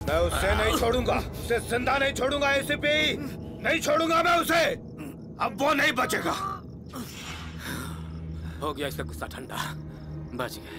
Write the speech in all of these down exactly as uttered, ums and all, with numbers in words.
मैं उसे नहीं छोड़ूंगा, उसे जिंदा नहीं छोड़ूंगा। एसीपी नहीं छोड़ूंगा मैं उसे, अब वो नहीं बचेगा। हो गया इसका गुस्सा ठंडा, बच गए।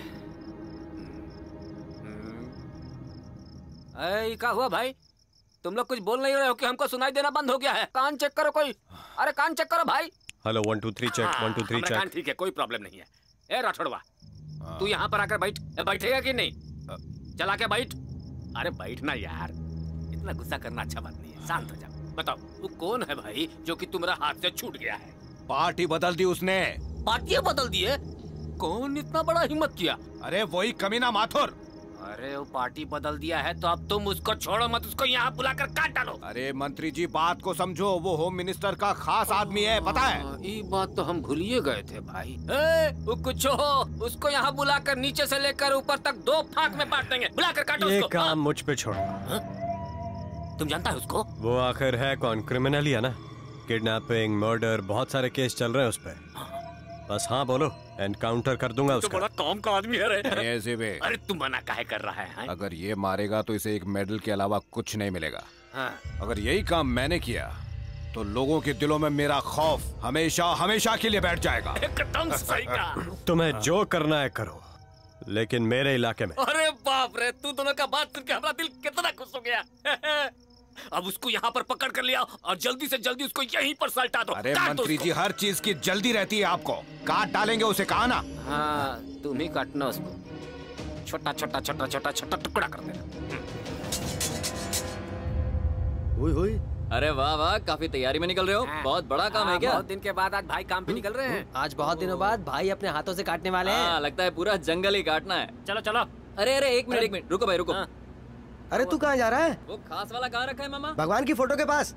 ऐ क्या हुआ भाई, तुम लोग कुछ बोल नहीं रहे हो कि हमको सुनाई देना बंद हो गया है? कान चेक करो कोई, अरे कान चेक करो भाई। Hello one two three check, one two three check. कान ठीक है, कोई प्रॉब्लम नहीं है। ए राठौड़वा, तू यहाँ पर आकर बैठ, बैठेगा कि नहीं? चला के बैठ। अरे बैठना यार, इतना गुस्सा करना अच्छा बात नहीं है, शांत हो जा। बताओ तू कौन है भाई जो कि तुम्हारा हाथ से छूट गया है? पार्टी बदल दी उसने। पार्टियां बदल दी है? कौन इतना बड़ा हिम्मत किया? अरे वही कमीना माथुर। अरे वो पार्टी बदल दिया है तो अब तुम उसको छोड़ो मत, उसको यहाँ बुलाकर काट डालो। अरे मंत्री जी बात को समझो, वो होम मिनिस्टर का खास आदमी है, पता है? ये बात तो हम भूल ही गए थे भाई। ए, वो कुछ हो, उसको यहाँ बुलाकर नीचे से लेकर ऊपर तक दो फाक में बांट देंगे। बुलाकर काटो ये उसको। काम हाँ? मुझ पे छोड़ो। तुम जानता है उसको? वो आखिर है कौन? क्रिमिनल ही है ना। किडनैपिंग, मर्डर, बहुत सारे केस चल रहे हैं उस पे। बस हाँ बोलो, एनकाउंटर कर दूंगा उसका। तो बड़ा काम का आदमी है रे। ऐसे भी। अरे तुम मना काहे कर रहा है, है? अगर ये मारेगा तो इसे एक मेडल के अलावा कुछ नहीं मिलेगा। हाँ। अगर यही काम मैंने किया तो लोगों के दिलों में मेरा खौफ हमेशा हमेशा के लिए बैठ जाएगा। एकदम सही कहा। तुम्हें जो करना है करो, लेकिन मेरे इलाके में। अरे बाप रे, तू दोनों का बात सुन के हमारा दिल कितना खुश हो गया। अब उसको यहाँ पर पकड़ कर लिया और जल्दी से जल्दी उसको यहीं पर सलटा दो। अरे मंत्री जी, हर चीज की जल्दी रहती है आपको। काट डालेंगे उसे, कहा ना? हाँ तुम ही काटना उसको, छोटा छोटा छोटा छोटा छोटा टुकड़ा कर देना। हुई हुई। अरे वाह वाह, काफी तैयारी में निकल रहे हो। बहुत बड़ा काम है क्या? बहुत दिन के बाद आज भाई काम पे निकल रहे हैं। आज बहुत दिनों बाद भाई अपने हाथों से काटने वाले हैं। हाँ, लगता है पूरा जंगल ही काटना है। चलो चलो। अरे अरे एक मिनट एक मिनट रुको भाई रुको। हाँ। अरे तू कहाँ जा रहा है? वो खास वाला कहाँ रखा है मामा? भगवान की फोटो के पास।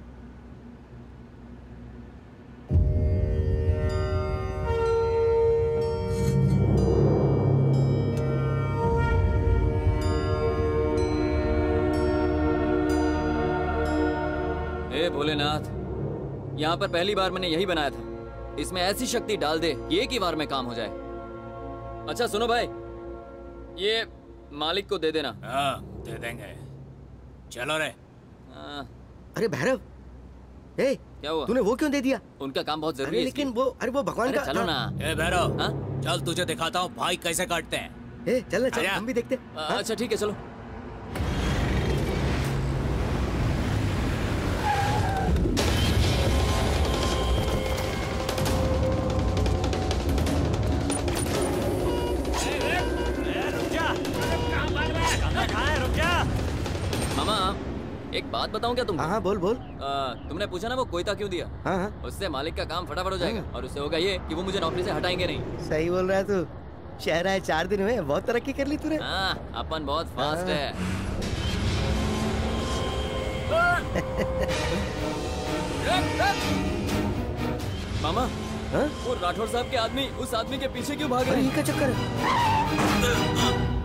ए भोलेनाथ, यहाँ पर पहली बार मैंने यही बनाया था। इसमें ऐसी शक्ति डाल दे कि एक ही बार में काम हो जाए। अच्छा सुनो भाई, ये मालिक को दे देना। हाँ दे देंगे, चलो रे। हाँ। अरे भैरव, ए क्या हुआ? तूने वो क्यों दे दिया? उनका काम बहुत जरूरी है। है। लेकिन वो, अरे वो भगवान का। चलो ना। ए भैरव, हाँ? चल तुझे दिखाता हूँ भाई कैसे काटते हैं। ए चल ना, चल हम भी देखते। अच्छा ठीक है चलो। मामा एक बात बताऊं क्या तुमको? हाँ हाँ बोल बोल। आ, तुमने पूछा ना वो कोयता क्यों दिया? हाँ हाँ। उससे मालिक का काम फटाफट हो जाएगा और उससे होगा ये कि वो मुझे नौकरी से हटाएंगे नहीं। सही बोल रहा है तू। शहर आए चार दिन हुए, बहुत तरक्की कर ली तूने। हाँ, अपन बहुत फास्ट है। मामा हाँ? वो राठौर साहब के आदमी उस आदमी के पीछे क्यों भाग रहे हैं? ये क्या चक्कर है?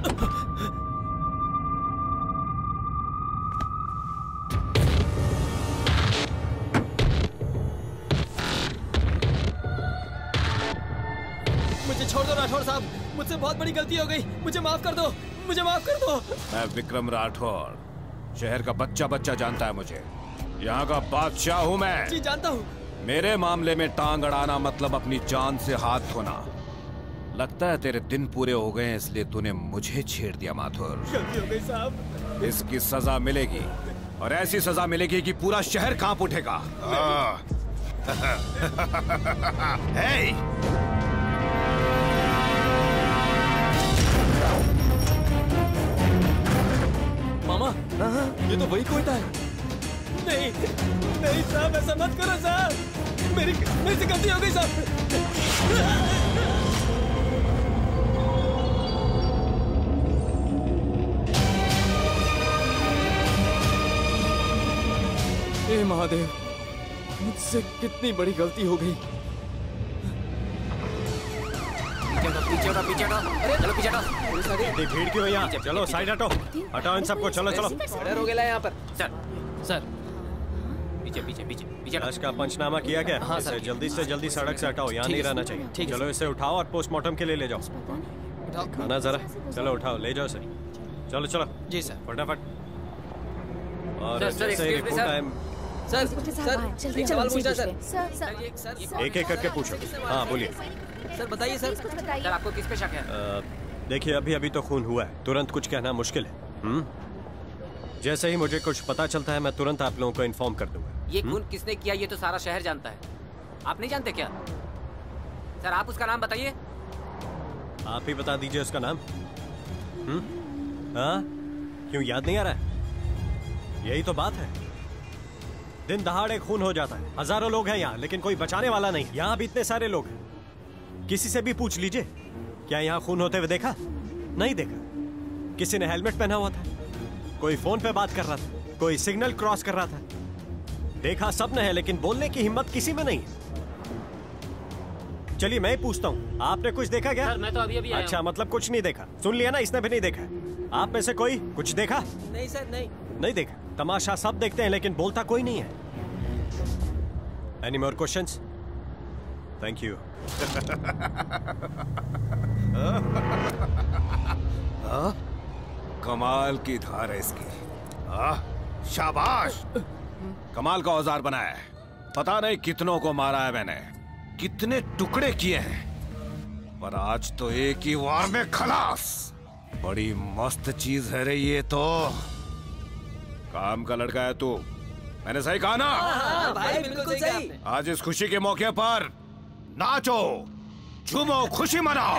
मुझे छोड़ दो राठौर साहब, मुझसे बहुत बड़ी गलती हो गई, मुझे माफ कर दो, मुझे माफ कर दो। मैं विक्रम राठौर, शहर का बच्चा बच्चा जानता है मुझे। यहाँ का बादशाह हूँ मैं। जी जानता हूँ। मेरे मामले में टांग अड़ाना मतलब अपनी जान से हाथ धोना। लगता है तेरे दिन पूरे हो गए हैं इसलिए तूने मुझे छेड़ दिया माथुर। गलती हो गई साहब। इसकी सजा मिलेगी और ऐसी सजा मिलेगी कि पूरा शहर कांप उठेगा। हे! मामा ये तो वही कोयता है। नहीं नहीं साहब, ऐसा मत करो साहब, मेरी मेरी से गलती हो गई साहब। हे महादेव, मुझसे कितनी बड़ी गलती हो गई। पीछे हटो, पीछे हटो, अरे चलो पीछे हटो। इतनी भीड़ क्यों है यहाँ? चलो साइड हटो, हटाओ इन सबको। चलो चलो। डर हो गया यहाँ पर। सर सर पीछे पीछे पीछे पीछे। लाश का पंचनामा किया क्या? हाँ, इसे सर। जल्दी से जल्दी सड़क से हटाओ, यहाँ नहीं रहना चाहिए। चलो इसे उठाओ और पोस्टमार्टम के लिए ले जाओ। खाना जरा, चलो उठाओ ले जाओ इसे। चलो चलो जी सर। फटाफट। और सर, सर, जैसे ही excuse me, report sir. Time sir जल्दी सर एक चलो, सवाल पूछना जल्दी सर सर सर सर, ये- सर, ये- एक एक करके पूछो। हाँ बोलिए। सर बताइए सर कुछ बताइए। सर आपको किस पे शक है? अ, देखिए अभी अभी तो खून हुआ है, तुरंत कुछ कहना मुश्किल है। हम्म जैसे ही मुझे कुछ पता चलता है मैं तुरंत आप लोगों को इन्फॉर्म कर दूंगा। ये खून किसने किया ये तो सारा शहर जानता है, आप नहीं जानते क्या? सर आप उसका नाम बताइए। आप ही बता दीजिए उसका नाम। हम्म हाँ क्यों याद नहीं आ रहा है? यही तो बात है, दिन दहाड़े खून हो जाता है, हजारों लोग हैं यहाँ लेकिन कोई बचाने वाला नहीं। यहाँ भी इतने सारे लोग हैं, किसी से भी पूछ लीजिए क्या यहाँ खून होते हुए देखा? नहीं देखा। किसी ने हेलमेट पहना हुआ था, कोई फोन पे बात कर रहा था, कोई सिग्नल क्रॉस कर रहा था। देखा सबने है लेकिन बोलने की हिम्मत किसी में नहीं है। चलिए मैं ही पूछता हूँ, आपने कुछ देखा क्या? सर मैं तो अभी अभी आया अच्छा मतलब कुछ नहीं देखा। सुन लिया ना, इसने भी नहीं देखा। आप में से कोई कुछ देखा? नहीं सर नहीं। नहीं देखा। तमाशा सब देखते हैं लेकिन बोलता कोई नहीं है। Any more questions? Thank you. कमाल की धार है इसकी। आ, शाबाश। कमाल का औजार बनाया है। पता नहीं कितनों को मारा है मैंने, कितने टुकड़े किए हैं, पर आज तो एक ही वार में खलास। बड़ी मस्त चीज है रे ये तो। काम का लड़का है तू, मैंने सही कहा ना? हाँ, भाई बिल्कुल सही। आज इस खुशी के मौके पर नाचो, झूमो, खुशी मनाओ।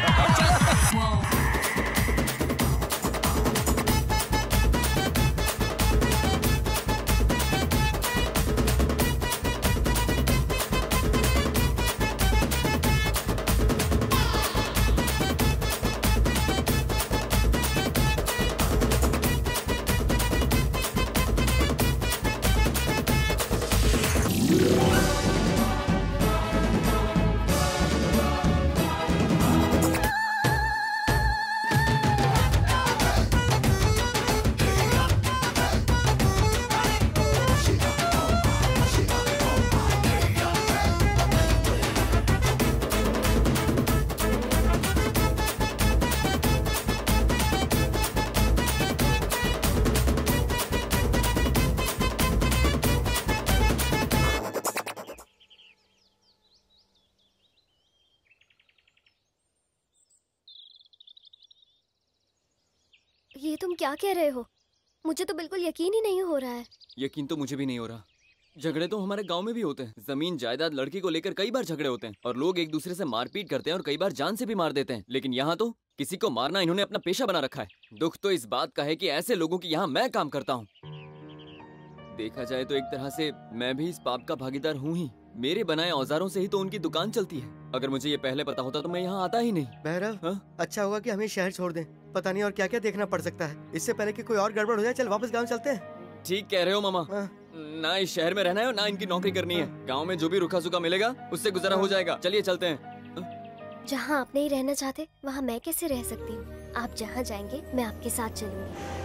ये तुम क्या कह रहे हो? मुझे तो बिल्कुल यकीन ही नहीं हो रहा है। यकीन तो मुझे भी नहीं हो रहा। झगड़े तो हमारे गांव में भी होते हैं, जमीन जायदाद लड़की को लेकर कई बार झगड़े होते हैं और लोग एक दूसरे से मारपीट करते हैं और कई बार जान से भी मार देते हैं। लेकिन यहाँ तो किसी को मारना इन्होंने अपना पेशा बना रखा है। दुख तो इस बात का है कि ऐसे लोगों की यहाँ मैं काम करता हूँ। देखा जाए तो एक तरह से मैं भी इस पाप का भागीदार हूँ ही। मेरे बनाए औजारों से ही तो उनकी दुकान चलती है। अगर मुझे ये पहले पता होता तो मैं यहाँ आता ही नहीं। भैरव, हाँ? अच्छा होगा कि हमें शहर छोड़ दें। पता नहीं और क्या क्या देखना पड़ सकता है। इससे पहले कि कोई और गड़बड़ हो जाए, चल वापस गांव चलते हैं। ठीक कह रहे हो मामा। हाँ। ना इस शहर में रहना है और ना इनकी नौकरी करनी है। गांव में जो भी रुखा सुखा मिलेगा उससे गुजारा हो जाएगा। चलिए चलते हैं। जहाँ आप नहीं रहना चाहते वहाँ मैं कैसे रह सकती हूँ? आप जहाँ जाएंगे मैं आपके साथ चलूंगी।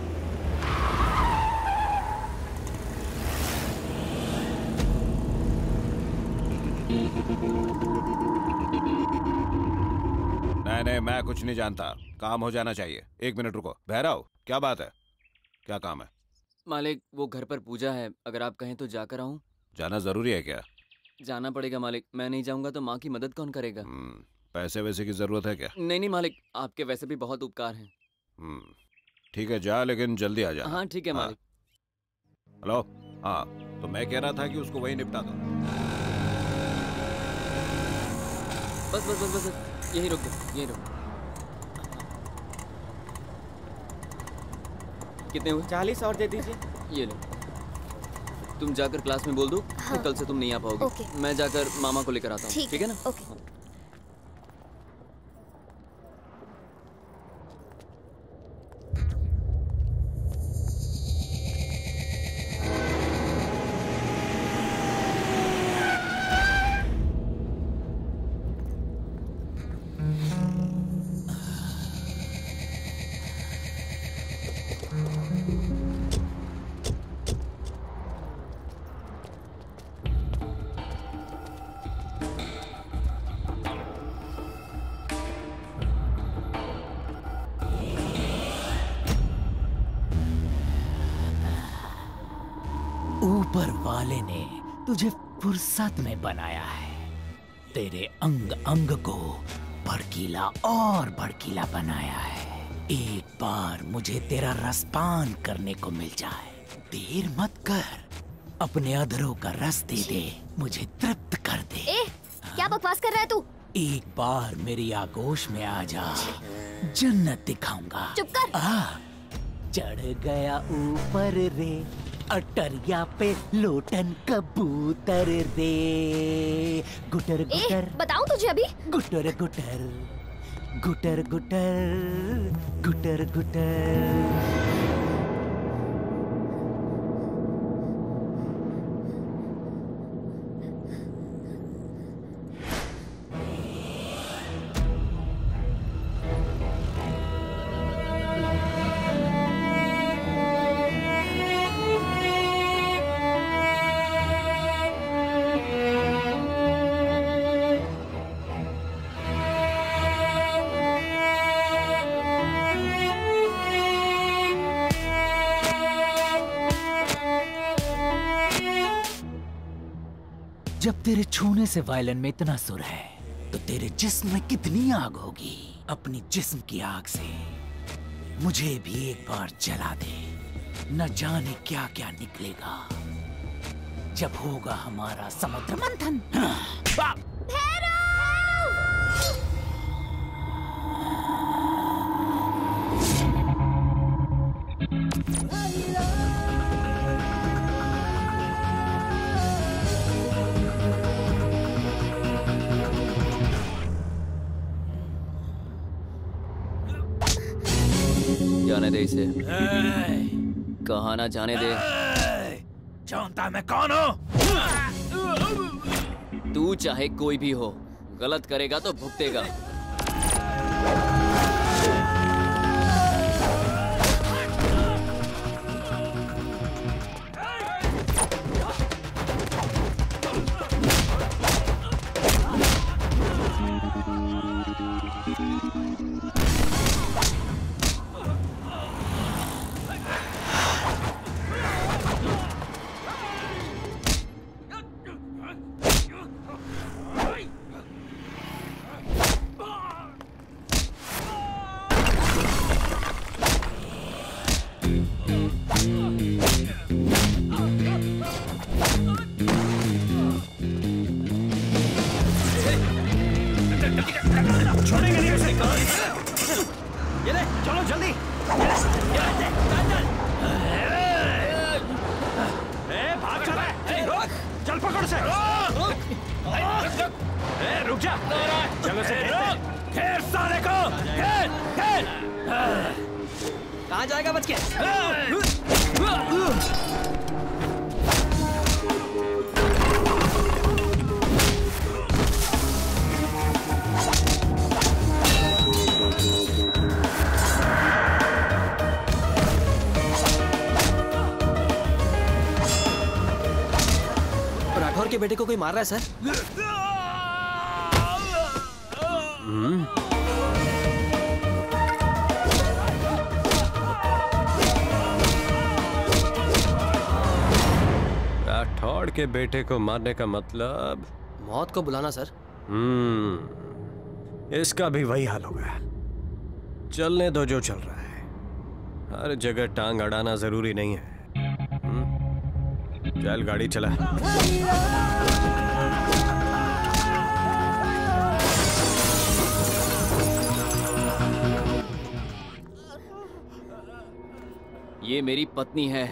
नहीं नहीं मैं कुछ नहीं जानता, काम हो जाना चाहिए। एक मिनट रुको। भैरव क्या बात है, क्या काम है? मालिक वो घर पर पूजा है, अगर आप कहें तो जाकर आऊं। जाना जरूरी है क्या? जाना पड़ेगा मालिक, मैं नहीं जाऊंगा तो माँ की मदद कौन करेगा? हम्म, पैसे वैसे की जरूरत है क्या? नहीं नहीं मालिक, आपके वैसे भी बहुत उपकार हैं। हम्म, ठीक है जा, लेकिन जल्दी आ जा। हाँ ठीक है हाँ। मालिक। हेलो, हाँ तो मैं कह रहा था कि उसको वही निपटा दो। बस बस बस बस, बस यही रुक दो, यही रुक। कितने हुए? चालीस और दे दीजिए। ये लो, तुम जाकर क्लास में बोल दो हाँ। कि कल से तुम नहीं आ पाओगे। ओके। मैं जाकर मामा को लेकर आता हूँ, ठीक ठीक है ना? ओके। ऊपर वाले ने तुझे फुर्सत में बनाया है। तेरे अंग अंग को भड़कीला और भड़कीला बनाया है। एक बार मुझे तेरा रसपान करने को मिल जाए, देर मत कर, अपने अधरों का रस दे दे, मुझे तृप्त कर दे। ए, क्या बकवास कर रहा है तू? एक बार मेरी आगोश में आ जा, जन्नत दिखाऊंगा। चुप कर। आ, चढ़ गया ऊपर रे, अटरिया पे लोटन कबूतर रे, गुटर गुटर। ए, बताऊं तुझे अभी? गुटर गुटर गुटर गुटर गुटर गुटर। जब तेरे छूने से वायलिन में इतना सुर है तो तेरे जिस्म में कितनी आग होगी। अपनी जिस्म की आग से मुझे भी एक बार जला दे, न जाने क्या क्या निकलेगा जब होगा हमारा समुद्र मंथन। जाने दे इसे। कहा ना जाने दे। जानता मैं कौन हूँ? तू चाहे कोई भी हो, गलत करेगा तो भुगतेगा। के बेटे को कोई मार रहा है सर। राठौड़ के बेटे को मारने का मतलब मौत को बुलाना सर। हम्म, इसका भी वही हाल होगा। चलने दो जो चल रहा है, हर जगह टांग अड़ाना जरूरी नहीं है। चल गाड़ी चला। ये मेरी पत्नी है।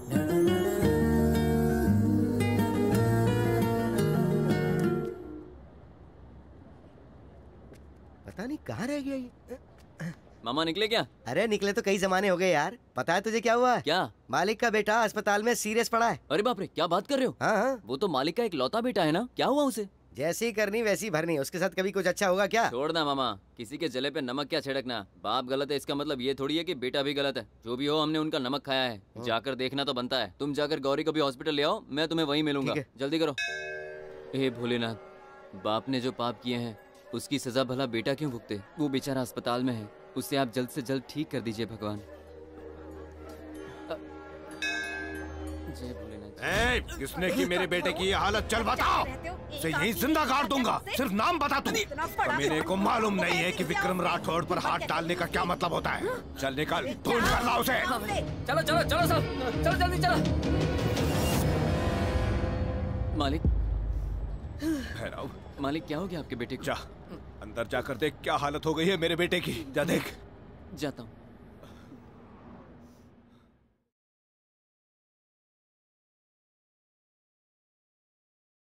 पता नहीं कहाँ रह गया ये। मामा निकले क्या? अरे निकले तो कई जमाने हो गए यार। पता है तुझे क्या हुआ? क्या? मालिक का बेटा अस्पताल में सीरियस पड़ा है। अरे बाप रे, क्या बात कर रहे हो? हाँ हाँ। वो तो मालिक का एक लौता बेटा है ना, क्या हुआ उसे? जैसी करनी वैसी भरनी, उसके साथ कभी कुछ अच्छा होगा क्या? छोड़ना मामा, किसी के जले पे नमक क्या छिड़कना। बाप गलत है इसका मतलब ये थोड़ी है कि बेटा भी गलत है। जो भी हो, हमने उनका नमक खाया है, जाकर देखना तो बनता है। तुम जाकर गौरी को भी हॉस्पिटल ले आओ, मैं तुम्हें वहीं मिलूंगा। जल्दी करो। हे भोलेनाथ, बाप ने जो पाप किए हैं उसकी सजा भला बेटा क्यों भुगते? वो बेचारा अस्पताल में है, उसे आप जल्द से जल्द ठीक कर दीजिए भगवान। जय भोलेनाथ। ए, किसने की मेरे बेटे की ये हालत? चल बताओ, इसे यहीं जिंदा गाड़ दूंगा। सिर्फ नाम बता तू। मेरे को मालूम नहीं है कि विक्रम राठौड़ पर हाथ डालने का क्या मतलब होता है। चल निकल, ढूंढ कर ला उसे। चलो चलो चलो सब, चलो जल्दी चलो। मालिक, भैरव, मालिक क्या हो गया आपके बेटे को? जा अंदर जाकर देख क्या हालत हो गई है मेरे बेटे की। जा देख। जाता हूँ।